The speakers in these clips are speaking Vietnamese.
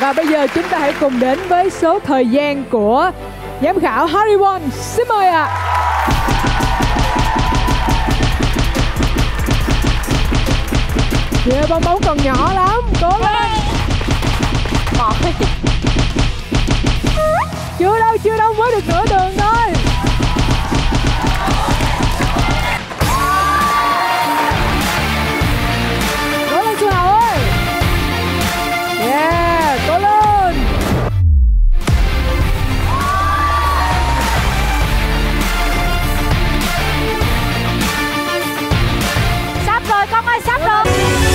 Và bây giờ chúng ta hãy cùng đến với số thời gian của giám khảo Harry Won. Xin mời ạ. Yeah, bong bóng còn nhỏ lắm, cố lên. Chưa đâu, mới được nửa đường thôi. Cố lên Xuân Hào ơi. Yeah, cố lên. Sắp rồi con ơi, sắp rồi.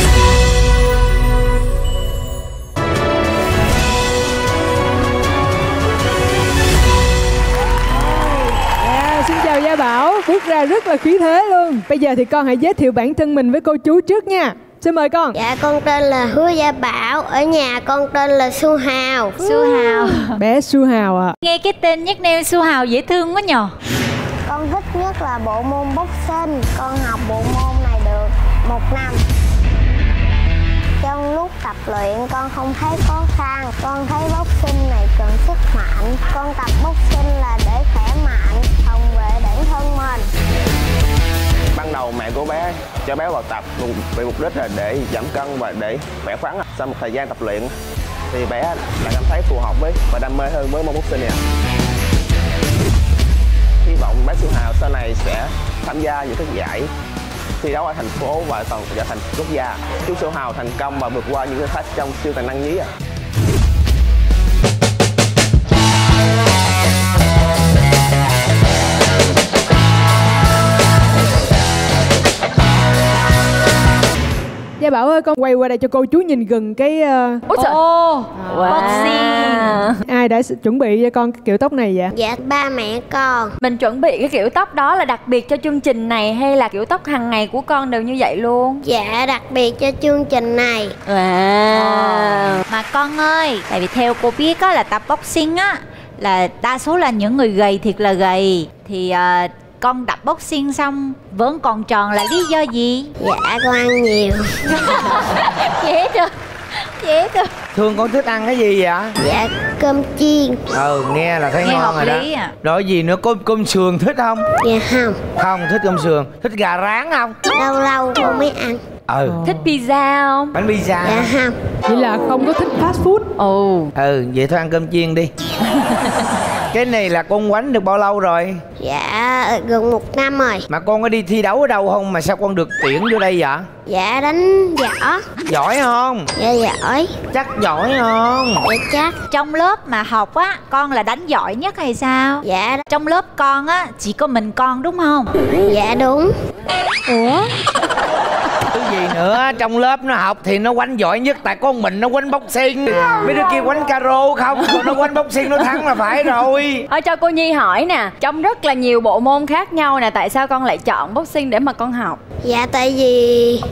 Xin chào Gia Bảo, bước ra rất là khí thế luôn. Bây giờ thì con hãy giới thiệu bản thân mình với cô chú trước nha. Xin mời con. Dạ con tên là Hứa Gia Bảo. Ở nhà con tên là Su Hào. Su Hào. Bé Su Hào à. Nghe cái tên nickname Su Hào dễ thương quá nhờ. Con thích nhất là bộ môn boxing. Con học bộ môn này được 1 năm. Trong lúc tập luyện con không thấy khó khăn. Con thấy boxing này cần sức mạnh. Con tập boxing là để khỏe mạnh, phòng vệ bản thân mình. Ban đầu mẹ của bé cho bé vào tập vì mục đích là để giảm cân và để khỏe khoắn. Sau một thời gian tập luyện thì bé đã cảm thấy phù hợp với và đam mê hơn với môn boxing này. Hy vọng bé Su Hào sau này sẽ tham gia những các giải thi đấu ở thành phố và còn trở thành quốc gia. Chúc Su Hào thành công và vượt qua những thử thách trong siêu tài năng nhí ạ. Gia Bảo ơi, con quay qua đây cho cô chú nhìn gần cái Ôi trời. Boxing. Ai đã chuẩn bị cho con cái kiểu tóc này vậy? Dạ ba mẹ con. Mình chuẩn bị cái kiểu tóc đó là đặc biệt cho chương trình này hay là kiểu tóc hàng ngày của con đều như vậy luôn? Dạ đặc biệt cho chương trình này. Mà con ơi, tại vì theo cô biết á là tập boxing á là đa số là những người gầy thiệt là gầy. Thì con tập boxing xong vẫn còn tròn là lý do gì? Dạ con ăn nhiều. Dễ thương. Dễ thương. Thương con thích ăn cái gì vậy? Dạ cơm chiên. Nghe là thấy Nghe ngon hợp rồi lý đó. à. Rồi gì nữa, cơm sườn thích không? Dạ không. Không thích cơm sườn. Thích gà rán không? Lâu lâu con mới ăn. Thích pizza không? Bánh pizza. Dạ không. Vậy là không có thích fast food. Vậy thôi ăn cơm chiên đi. Cái này là con quánh được bao lâu rồi? Dạ gần 1 năm rồi. Mà con có đi thi đấu ở đâu không mà sao con được tuyển vô đây vậy? Dạ đánh võ. Giỏi không? Dạ giỏi. Chắc giỏi không? Dạ chắc. Trong lớp mà học á, con là đánh giỏi nhất hay sao? Dạ. Trong lớp con á, chỉ có mình con đúng không? Dạ đúng. Ủa? Cái gì nữa, trong lớp nó học thì nó quánh giỏi nhất. Tại con mình nó quánh boxing. Mấy đứa kia quánh caro không, còn nó quánh boxing nó thắng là phải rồi. Cho cô Nhi hỏi nè, trong rất là nhiều bộ môn khác nhau nè, tại sao con lại chọn boxing để mà con học? Dạ tại vì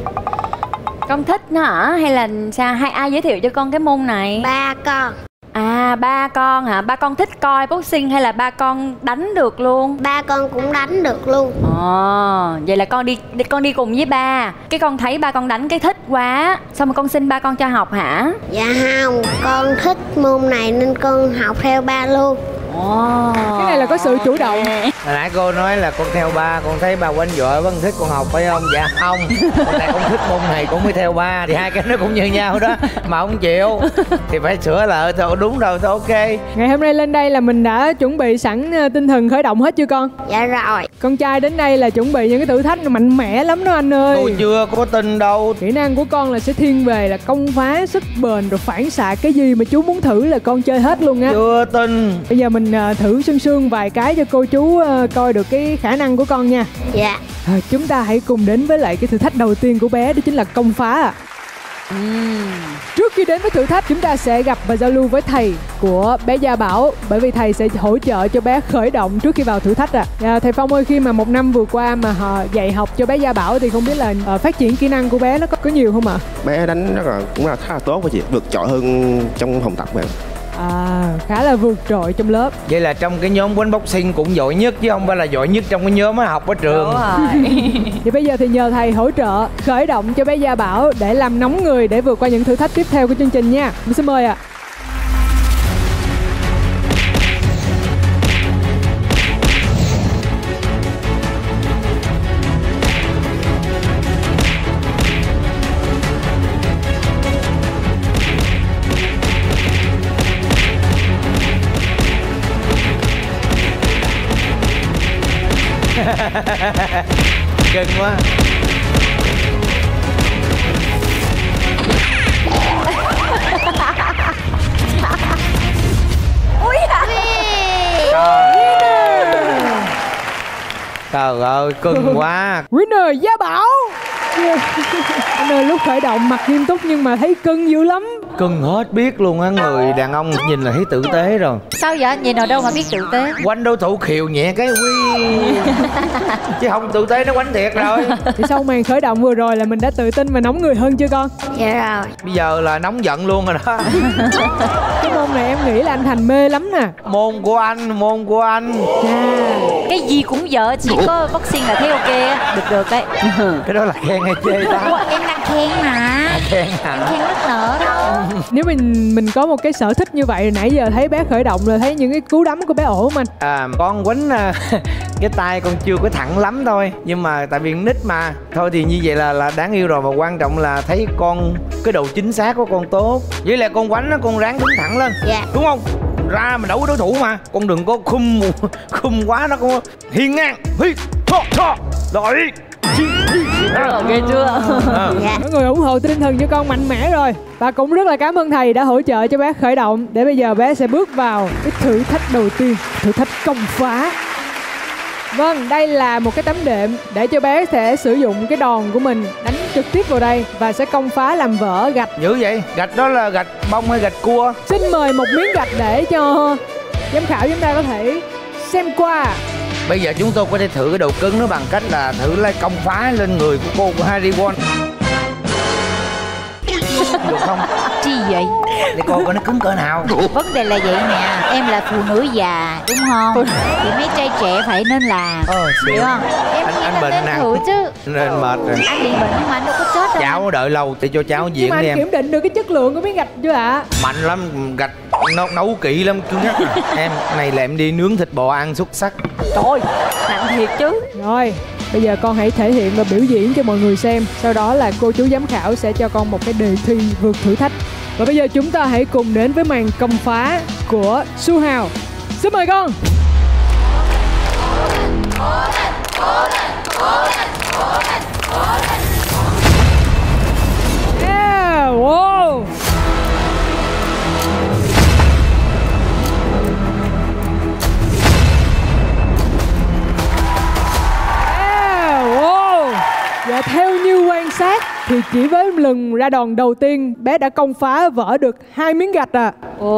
con thích nó hả? Hay là sao? Hay ai giới thiệu cho con cái môn này? ba con. À, ba con hả? Ba con thích coi boxing hay là ba con đánh được luôn? Ba con cũng đánh được luôn. Vậy là con đi cùng với ba. Cái con thấy ba con đánh cái thích quá, xong rồi con xin ba con cho học hả? Dạ không, con thích môn này nên con học theo ba luôn. Cái này là có sự chủ động. Hồi nãy cô nói là con theo ba, con thấy ba quánh giỏi vẫn thích con học phải không? Dạ không, con này con thích môn này con mới theo ba. Thì hai cái nó cũng như nhau đó. Mà không chịu thì phải sửa lại thôi. Đúng rồi, thôi ok. Ngày hôm nay lên đây là mình đã chuẩn bị sẵn tinh thần khởi động hết chưa con? Dạ rồi. Con trai đến đây là chuẩn bị những cái thử thách mạnh mẽ lắm đó anh ơi. Tôi chưa có tin đâu. Kỹ năng của con là sẽ thiên về là công phá, sức bền rồi phản xạ. Cái gì mà chú muốn thử là con chơi hết luôn á. Chưa tin. Bây giờ mình thử sương vài cái cho cô chú coi được cái khả năng của con nha. Dạ. Chúng ta hãy cùng đến với lại cái thử thách đầu tiên của bé, đó chính là công phá. Trước khi đến với thử thách, chúng ta sẽ gặp và giao lưu với thầy của bé Gia Bảo, bởi vì thầy sẽ hỗ trợ cho bé khởi động trước khi vào thử thách. Thầy Phong ơi, khi mà 1 năm vừa qua mà họ dạy học cho bé Gia Bảo thì không biết là phát triển kỹ năng của bé nó có nhiều không ạ? Bé đánh cũng là khá là tốt với chị, vượt trội hơn trong phòng tập vậy. Khá là vượt trội trong lớp. Vậy là trong cái nhóm quánh boxing cũng giỏi nhất chứ không phải là giỏi nhất trong cái nhóm học ở trường. Đúng rồi. Thì bây giờ thì nhờ thầy hỗ trợ khởi động cho bé Gia Bảo để làm nóng người để vượt qua những thử thách tiếp theo của chương trình nha. Mình xin mời ạ. Cưng quá. Ui à. Trời ơi, cưng quá. Winner Gia Bảo. Winner lúc khởi động mặt nghiêm túc nhưng mà thấy cưng dữ lắm. Cưng hết biết luôn á, người đàn ông nhìn là thấy tử tế rồi. Sao vậy? Nhìn ở đâu mà biết tử tế? Quánh đối thủ khiều nhẹ cái quy. Chứ không tử tế nó quánh thiệt rồi. Thì sau màn khởi động vừa rồi là mình đã tự tin và nóng người hơn chưa con? Dạ rồi. Bây giờ là nóng giận luôn rồi đó. Cái môn này em nghĩ là anh Thành mê lắm nè. Môn của anh, môn của anh. Cái gì cũng dở, chỉ có boxing là thấy ok á. Được đấy. Cái đó là khen hay chê ta? Ủa, em đang khen mà. Khen hả? Em khen rất nở đâu. Nếu mình có một cái sở thích như vậy, nãy giờ thấy bé khởi động rồi thấy những cái cú đấm của bé ổn không anh? Con quánh cái tay con chưa có thẳng lắm thôi, nhưng mà tại vì nít mà thôi thì như vậy là đáng yêu rồi. Và quan trọng là thấy con cái độ chính xác của con tốt, với lại con quánh nó con ráng đứng thẳng lên. Dạ. Đúng không? Ra mà đấu với đối thủ mà con đừng có khum quá, nó con hiên ngang hi cho rồi. Ghê chưa? Mọi người ủng hộ tinh thần cho con mạnh mẽ rồi. Và cũng rất là cảm ơn thầy đã hỗ trợ cho bé khởi động. Để bây giờ bé sẽ bước vào cái thử thách đầu tiên, thử thách công phá. Vâng, đây là một cái tấm đệm để cho bé sẽ sử dụng cái đòn của mình đánh trực tiếp vào đây và sẽ công phá làm vỡ gạch. Dữ vậy? Gạch đó là gạch bông hay gạch cua? Xin mời một miếng gạch để cho giám khảo chúng ta có thể xem qua. Bây giờ chúng tôi có thể thử cái độ cứng nó bằng cách là thử lấy công phá lên người của cô của Harry Won. Được không? Chi vậy? Để coi coi nó cứng cỡ nào. Vấn đề là vậy nè, em là phụ nữ già đúng không? Thì mấy trai trẻ phải nên làm, hiểu không? Em anh bệnh nên nè. thử chứ. Nên mệt rồi. Anh bị bệnh nhưng mà anh đâu có chết đâu. Cháu đợi lâu thì cho cháu Nhưng diễn mà đi anh em. kiểm định được cái chất lượng của miếng gạch chưa ạ? Mạnh lắm, gạch nấu kỹ lắm cưng nhắc. Em này là em đi nướng thịt bò ăn xuất sắc. Trời, nặng thiệt chứ. Rồi, bây giờ con hãy thể hiện và biểu diễn cho mọi người xem. Sau đó là cô chú giám khảo sẽ cho con một cái đề thi vượt thử thách. Và bây giờ chúng ta hãy cùng đến với màn công phá của Su Hào. Xin mời con. Yeah, wow. Và theo như quan sát thì chỉ với lần ra đòn đầu tiên bé đã công phá vỡ được 2 miếng gạch à.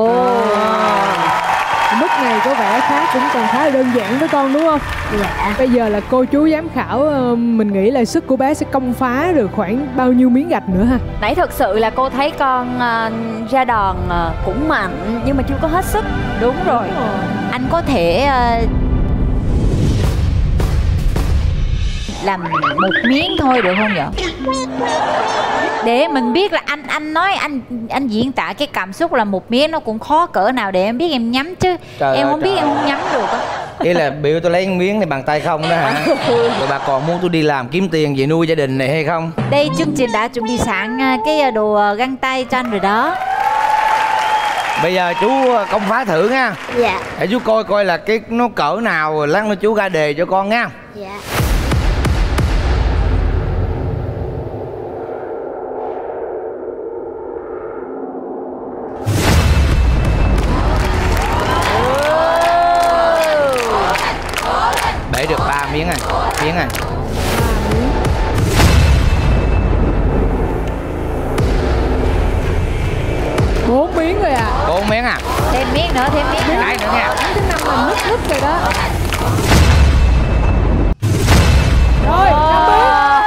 Mức này có vẻ cũng còn khá là đơn giản với con đúng không? Dạ. Bây giờ là cô chú giám khảo, mình nghĩ là sức của bé sẽ công phá được khoảng bao nhiêu miếng gạch nữa ha? Nãy thật sự là cô thấy con ra đòn cũng mạnh nhưng mà chưa có hết sức. Đúng rồi. Anh có thể làm một miếng thôi được không vậy? Để mình biết là anh nói anh diễn tả cái cảm xúc là một miếng nó cũng khó cỡ nào để em biết em nhắm chứ. Trời em ơi, không biết em không nhắm được á. Ý là biểu tôi lấy miếng này bằng tay không đó hả? Rồi bà còn muốn tôi đi làm kiếm tiền về nuôi gia đình này hay không? Đây chương trình đã chuẩn bị sẵn cái đồ găng tay cho anh rồi đó. Bây giờ chú công phá thử nha. Dạ. Để chú coi coi là cái nó cỡ nào rồi lát nữa chú ra đề cho con nha. Dạ. Bể được 3 miếng này. Miếng này. Bốn miếng rồi à? 4 miếng à? Thêm miếng nữa, thêm miếng nữa. Cái nữa nha. Miếng thứ 5 là nứt rồi đó. Rồi, 5 miếng.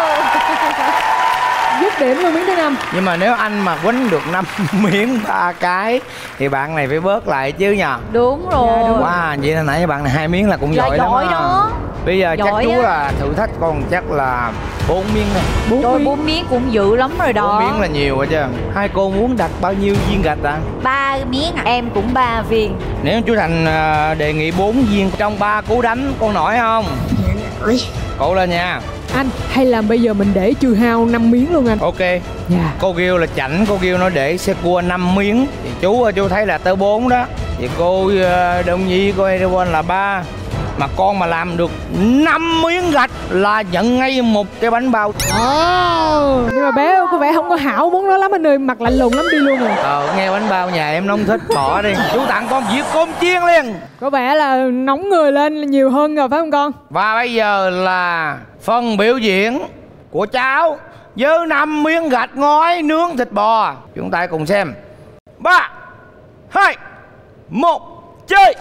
Dứt điểm luôn miếng thứ 5. Nhưng mà nếu anh mà quánh được 5 miếng 3 cái thì bạn này phải bớt lại chứ nhờ. Đúng rồi. Dạ, đúng. Wow, vậy hồi nãy bạn này 2 miếng là cũng Là giỏi lắm giỏi á. đó. Bây giờ chắc Giỏi chú á. là thử thách con chắc là 4 miếng này. 4 Rồi miếng. 4 miếng cũng dữ lắm rồi đó. 4 miếng là nhiều rồi chứ. Hai cô muốn đặt bao nhiêu viên gạch ạ? 3 miếng à? Em cũng 3 viên. Nếu chú Thành đề nghị 4 viên trong 3 cú đánh, con nổi không? Nổi. Cố lên nha. Anh, hay là bây giờ mình để trừ hao 5 miếng luôn anh? Ok. Dạ. Cô kêu là chảnh, cô kêu nó để xe cua 5 miếng. Thì chú thấy là tới 4 đó. Thì cô Đông Nhi, cô Erewhon là 3. Mà con mà làm được 5 miếng gạch là nhận ngay một cái bánh bao. Nhưng mà bé có vẻ không có hảo muốn nó lắm anh ơi, mặt lạnh lùng lắm đi luôn rồi. Nghe bánh bao nhà em nó không thích, bỏ đi. Chú tặng con dĩa cơm chiên liền. Có vẻ là nóng người lên nhiều hơn rồi phải không con? Và bây giờ là phần biểu diễn của cháu với 5 miếng gạch ngói nướng thịt bò. Chúng ta cùng xem. 3, 2, 1, chơi.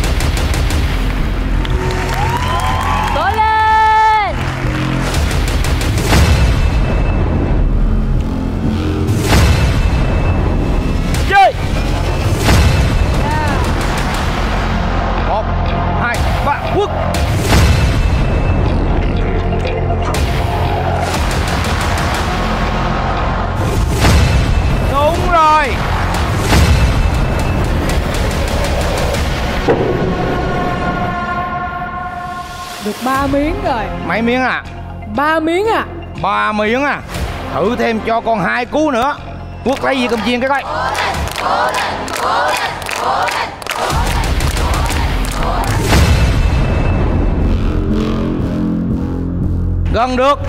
Cố lên. Chơi. 1, 2, 3, quất. Đúng rồi. Được 3 miếng rồi. Mấy miếng à? 3 miếng à? 3 miếng à? Thử thêm cho con 2 cú nữa. Quốc lấy gì cơm chiên cái coi. Gần được.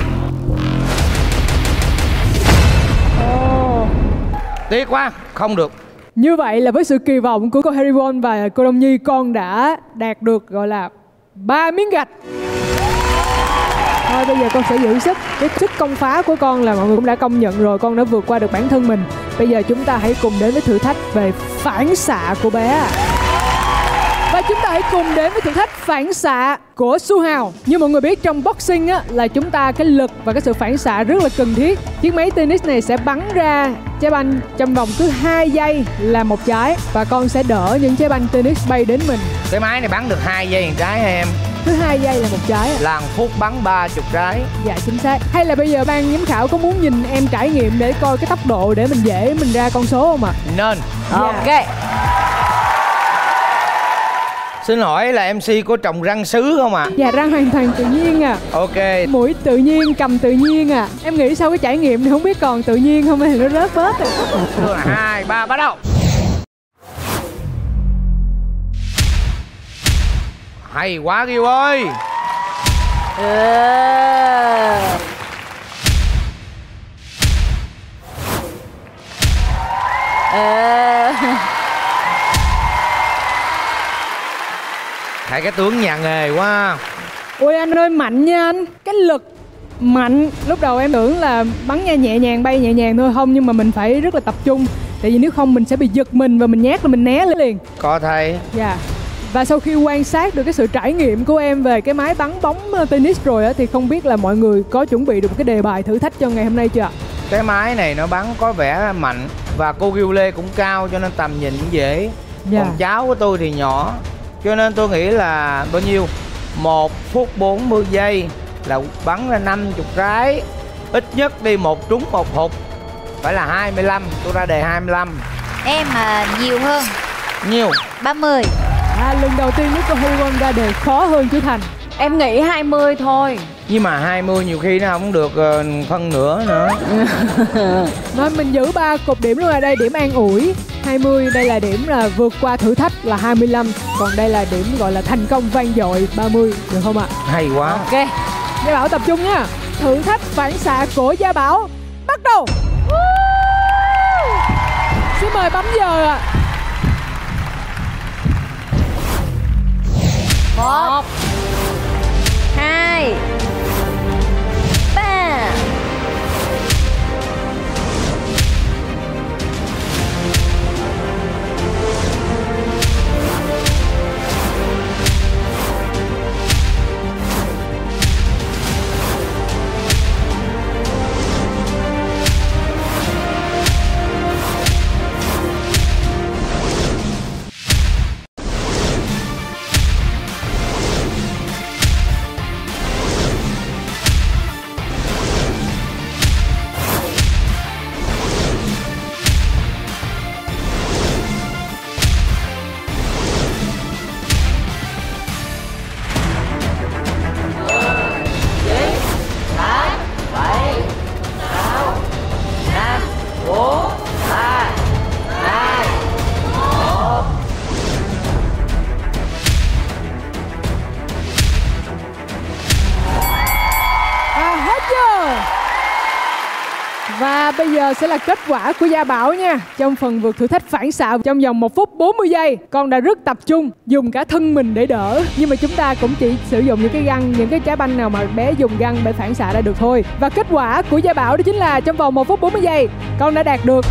Tiếc quá, không được. Như vậy là với sự kỳ vọng của cô Harry Won và cô Đông Nhi, con đã đạt được gọi là 3 miếng gạch. Thôi bây giờ con sẽ giữ sức. Cái sức công phá của con là mọi người cũng đã công nhận rồi, con đã vượt qua được bản thân mình. Bây giờ chúng ta hãy cùng đến với thử thách về phản xạ của bé. Và chúng ta hãy cùng đến với thử thách phản xạ của Su Hào. Như mọi người biết, trong boxing á, là chúng ta cái lực và cái sự phản xạ rất là cần thiết. Chiếc máy tennis này sẽ bắn ra trái banh trong vòng cứ 2 giây là một trái, và con sẽ đỡ những trái banh tennis bay đến mình. Cái máy này bắn được 2 giây một trái hả em? Cứ 2 giây là một trái. Là 1 phút bắn 30 trái. Dạ chính xác. Hay là bây giờ ban giám khảo có muốn nhìn em trải nghiệm để coi cái tốc độ để mình dễ mình ra con số không ạ? Nên. Ok. Xin hỏi là MC có trồng răng sứ không ạ? Dạ răng hoàn toàn tự nhiên à. Ok. Mũi tự nhiên, cầm tự nhiên à. Em nghĩ sau cái trải nghiệm thì không biết còn tự nhiên không hay nó rớt bớt à. 2, 3 bắt đầu. Hay quá Kiều ơi. Thấy cái tướng nhà nghề quá. Ôi anh ơi, mạnh nha anh. Cái lực mạnh. Lúc đầu em tưởng là bắn nha nhẹ nhàng, bay nhẹ nhàng thôi, không, nhưng mà mình phải rất là tập trung. Tại vì nếu không mình sẽ bị giật mình và mình nhát là mình né liền. Có thấy. Dạ. Và sau khi quan sát được cái sự trải nghiệm của em về cái máy bắn bóng tennis rồi á, thì không biết là mọi người có chuẩn bị được một cái đề bài thử thách cho ngày hôm nay chưa ạ? Cái máy này nó bắn có vẻ mạnh và cô Ghiu Lê cũng cao cho nên tầm nhìn dễ. Dạ. Còn cháu của tôi thì nhỏ, cho nên tôi nghĩ là bao nhiêu? 1 phút 40 giây là bắn ra 50 trái. Ít nhất đi 1 trúng 1 hụt. Phải là 25, tôi ra đề 25. Em nhiều hơn. Nhiều 30. Lần đầu tiên nếu cô Harry Won ra đề khó hơn chú Thành. Em nghĩ 20 thôi. Nhưng mà 20 nhiều khi nó không được phân nửa nữa. Nói mình giữ 3 cột điểm luôn, là đây điểm an ủi 20, đây là điểm là vượt qua thử thách là 25, còn đây là điểm gọi là thành công vang dội 30, được không ạ? Hay quá. Ok. Gia Bảo tập trung nha. Thử thách phản xạ của Gia Bảo bắt đầu. Xin mời bấm giờ ạ. 1 2 3. giờ sẽ là kết quả của Gia Bảo nha. Trong phần vượt thử thách phản xạ trong vòng 1 phút 40 giây, con đã rất tập trung, dùng cả thân mình để đỡ. Nhưng mà chúng ta cũng chỉ sử dụng những cái găng, những cái trái banh nào mà bé dùng găng để phản xạ ra được thôi. Và kết quả của Gia Bảo đó chính là trong vòng 1 phút 40 giây, con đã đạt được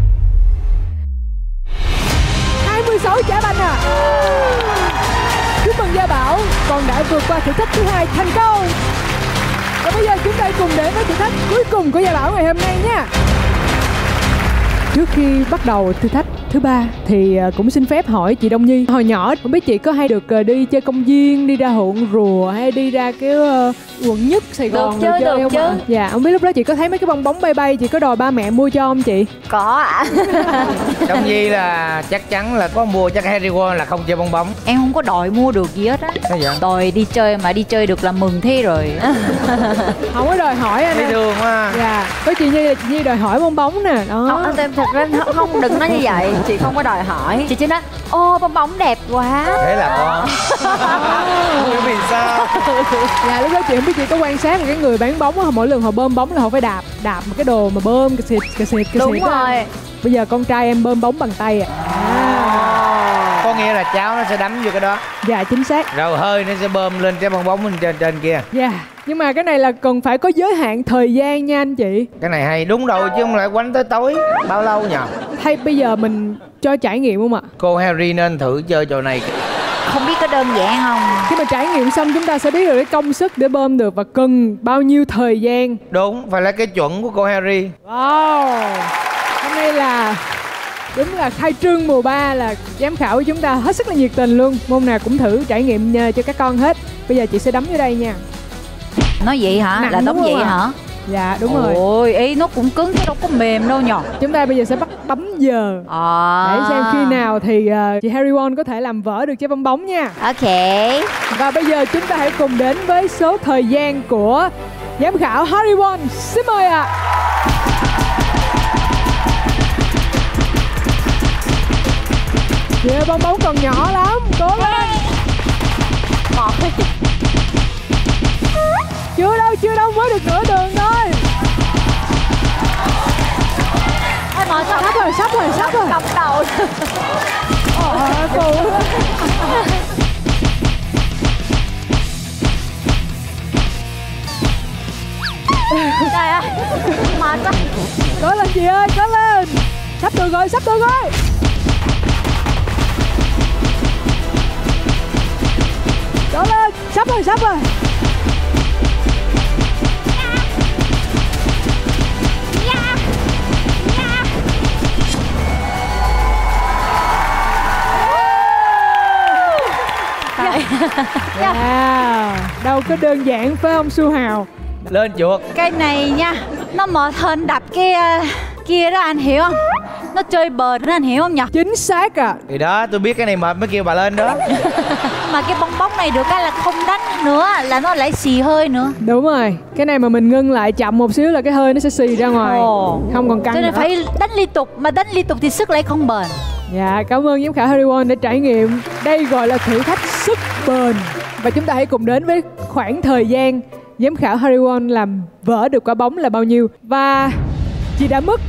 26 trái banh à. Chúc mừng Gia Bảo, con đã vượt qua thử thách thứ 2 thành công. Và bây giờ chúng ta cùng đến với thử thách cuối cùng của Gia Bảo ngày hôm nay nha. Trước khi bắt đầu thử thách thứ 3 thì cũng xin phép hỏi chị Đông Nhi, hồi nhỏ không biết chị có hay được đi chơi công viên, đi ra ruộng rùa hay đi ra cái quận Nhất Sài Gòn được chơi không chứ. ạ? Dạ, không biết lúc đó chị có thấy mấy cái bong bóng bay bay, chị có đòi ba mẹ mua cho không chị? Có ạ. Đông Nhi là chắc chắn là có mua, chắc Harry Won là không chơi bong bóng. Em không có đòi mua được gì hết á. Sao vậy? Đòi đi chơi mà đi chơi được là mừng thế rồi. Không có đòi hỏi anh. Thấy thương quá. Dạ, có chị Nhi là chị Nhi đòi hỏi bong bóng nè. Đó. Không, em thật ra không, đừng nói như vậy. Chị không có đòi hỏi. Chị chỉ nói ô bong bóng đẹp quá. Thế là con. Không hiểu vì sao. Dạ, lúc đó chị không biết chị có quan sát một cái người bán bóng á, mỗi lần họ bơm bóng là họ phải đạp một cái đồ mà bơm cà xịt. Đúng rồi. Bây giờ con trai em bơm bóng bằng tay Có nghĩa là cháu nó sẽ đấm vô cái đó. Dạ, chính xác. Rồi hơi nó sẽ bơm lên cái bong bóng bên trên kia. Dạ, nhưng mà cái này là cần phải có giới hạn thời gian nha anh chị. Cái này hay, đúng rồi chứ không lại quánh tới tối. Bao lâu nhờ? Hay bây giờ mình cho trải nghiệm không ạ? Cô Harry nên thử chơi trò này. Không biết có đơn giản không? Khi mà trải nghiệm xong chúng ta sẽ biết được cái công sức để bơm được và cần bao nhiêu thời gian. Đúng, phải là cái chuẩn của cô Harry. Wow, hôm nay là đúng là khai trương mùa 3 là giám khảo của chúng ta hết sức là nhiệt tình luôn. Môn nào cũng thử trải nghiệm cho các con hết. Bây giờ chị sẽ đấm vô đây nha. Nói vậy hả? Nặng là đúng đóng vậy không ạ? hả? Dạ đúng rồi. Ôi, ý nó cũng cứng chứ đâu có mềm đâu nhở. Chúng ta bây giờ sẽ bắt bấm giờ để xem khi nào thì chị Harry Won có thể làm vỡ được trái bong bóng nha. Ok. Và bây giờ chúng ta hãy cùng đến với số thời gian của giám khảo Harry Won. Xin mời ạ. Dạ, bong bóng còn nhỏ lắm, cố lên. Chưa đâu, mới được nửa đường thôi. Sắp rồi. Cọc đầu. Phụ. Trời ơi, mệt quá. Cố lên chị ơi, cố lên. Sắp được rồi. Cố lên, sắp rồi. Wow, đâu có đơn giản phải không Su Hào? Lên chuột. Cái này nha, nó mệt hơn đập cái kia đó anh hiểu không? Nó chơi bền đó anh hiểu không nhỉ? Chính xác à. Thì đó, tôi biết cái này mệt mới kêu bà lên đó. Mà cái bong bóng này được cái là không đánh nữa là nó lại xì hơi nữa. Đúng rồi, cái này mà mình ngưng lại chậm một xíu là cái hơi nó sẽ xì ra ngoài. Không còn căng cho nên nữa. phải đánh liên tục, mà đánh liên tục thì sức lại không bền. Dạ, cảm ơn giám khảo Harry Won đã trải nghiệm. Đây gọi là thử thách sức bền. Và chúng ta hãy cùng đến với khoảng thời gian giám khảo Harry Won làm vỡ được quả bóng là bao nhiêu. Và chị đã mất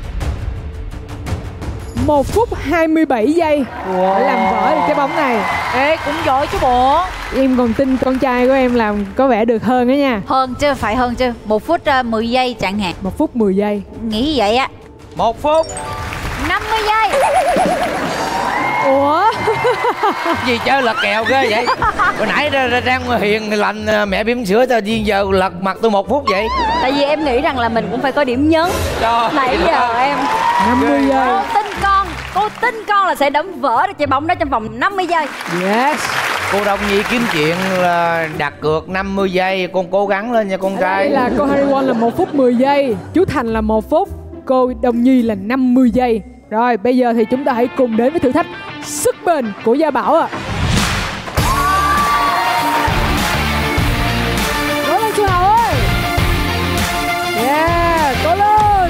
1 phút 27 giây để làm vỡ được cái bóng này. Ê, cũng giỏi chứ bộ. Em còn tin con trai của em làm có vẻ được hơn đó nha. Hơn chứ, phải hơn chứ. 1 phút 10 giây chẳng hạn. 1 phút 10 giây. Nghĩ vậy á. 1 phút. 50 giây. Ủa? Gì chơi lật kèo ghê vậy? Hồi nãy ra hiền lành mẹ bỉm sữa cho viên giờ lật mặt tôi 1 phút vậy. Tại vì em nghĩ rằng là mình cũng phải có điểm nhấn. Nãy giờ em 50 giây. Cô tin con là sẽ đấm vỡ được trái bóng đó trong vòng 50 giây. Yes. Cô Đông Nhi kiếm chuyện là đặt cược 50 giây. Con cố gắng lên nha con trai. Đây là cô Harry Won là 1 phút 10 giây, chú Thành là 1 phút, cô Đông Nhi là 50 giây. Rồi bây giờ thì chúng ta hãy cùng đến với thử thách sức bền của Gia Bảo ạ. Cố lên Su Hào ơi. Yeah, cố lên.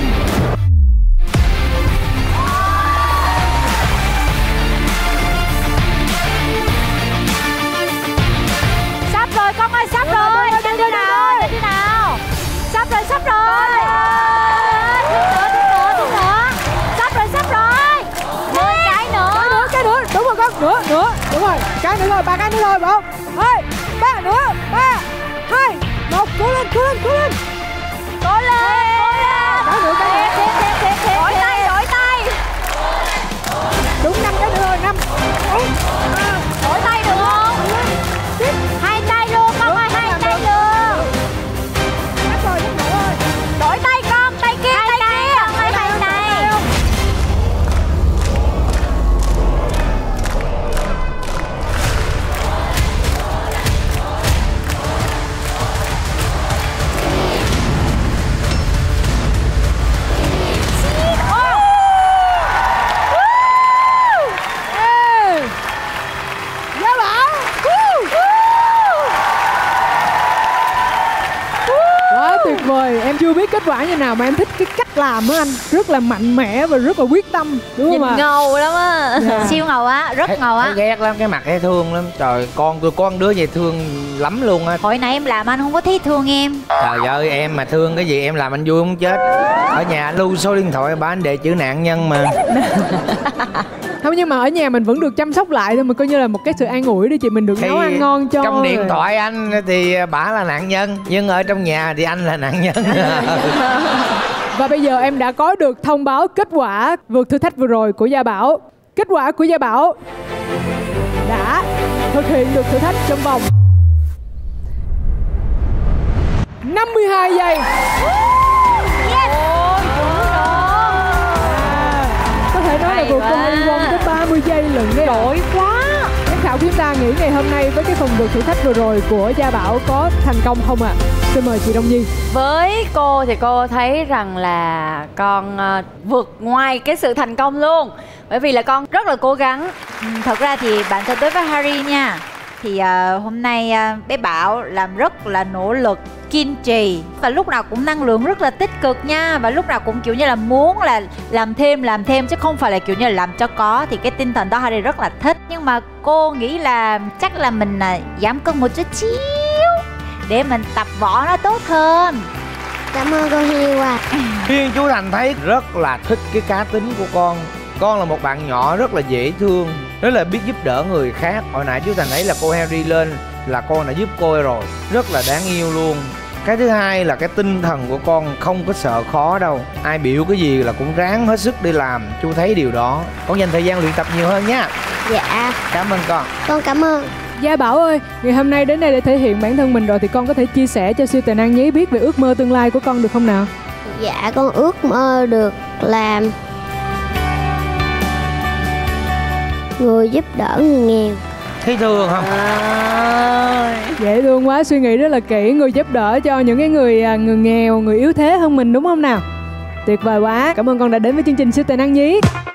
Sắp rồi con ơi, sắp rồi. Nhanh đi nào. Sắp rồi. nữa, đúng rồi, cái nữa thôi, 3 cái nữa thôi, phải không? 2, 3 nữa, 3, 2, 1, cố lên. Cố lên. Cái nữa, Đổi tay. đúng 5 cái nữa thôi, 5, 4, 3. Đổi tay được không? 2 tay luôn con ơi, 2 tay luôn. Nhắc rồi. Đổi tay con, tay kia. Hai tay con ơi, 2 tay. Gia Bảo. Quá tuyệt vời, em chưa biết kết quả như nào mà em thích cái cách làm á anh. Rất là mạnh mẽ và rất là quyết tâm, đúng Nhìn không ạ? ngầu lắm á. Dạ. Siêu ngầu á, rất ngầu á. Thấy ghét lắm, cái mặt thấy thương lắm. Trời, con đứa vậy thương lắm luôn á. Hồi nãy em làm anh không có thấy thương em. Trời ơi, em mà thương cái gì em làm anh vui không chết. Ở nhà lưu số điện thoại ba anh để chữ nạn nhân mà. Không, nhưng mà ở nhà mình vẫn được chăm sóc lại thôi, mà coi như là một cái sự an ủi đi chị, mình được nấu ăn ngon cho. Trong điện thoại anh thì bả là nạn nhân, nhưng ở trong nhà thì anh là nạn nhân. Và bây giờ em đã có được thông báo kết quả vượt thử thách vừa rồi của Gia Bảo. Kết quả của Gia Bảo đã thực hiện được thử thách trong vòng 52 giây. Có thể nói là vượt qua Harry Won tới 30 giây lận đấy. Giỏi quá. Giám khảo chúng ta nghĩ ngày hôm nay với cái phần vượt thử thách vừa rồi của Gia Bảo có thành công không ạ? Xin mời chị Đông Nhi. Với cô thì cô thấy rằng là con vượt ngoài cái sự thành công luôn. Bởi vì là con rất là cố gắng. Thật ra thì bản thân đối với Harry nha, thì hôm nay bé Bảo làm rất là nỗ lực, kiên trì và lúc nào cũng năng lượng rất là tích cực nha, và lúc nào cũng kiểu như là muốn là làm thêm chứ không phải là kiểu như là làm cho có. Thì cái tinh thần đó Harry rất là thích. Nhưng mà cô nghĩ là chắc là mình giảm cân một chút xíu để mình tập võ nó tốt hơn. Cảm ơn cô Hiêu ạ. Riêng chú Thành thấy rất là thích cái cá tính của con. Con là một bạn nhỏ rất là dễ thương, rất là biết giúp đỡ người khác. Hồi nãy chú Thành thấy là cô Harry lên là con đã giúp cô rồi, rất là đáng yêu luôn. Cái thứ hai là cái tinh thần của con không có sợ khó đâu. Ai biểu cái gì là cũng ráng hết sức đi làm. Chú thấy điều đó. Con dành thời gian luyện tập nhiều hơn nha. Dạ, Cảm ơn con. con cảm ơn. Gia Bảo ơi, ngày hôm nay đến đây để thể hiện bản thân mình rồi thì con có thể chia sẻ cho siêu tài năng nhí biết về ước mơ tương lai của con được không nào? Dạ, con ước mơ được làm người giúp đỡ người nghèo. Thấy thương không? Dễ thương quá, suy nghĩ rất là kỹ, người giúp đỡ cho những cái người nghèo, người yếu thế hơn mình, đúng không nào? Tuyệt vời quá, cảm ơn con đã đến với chương trình siêu tài năng nhí.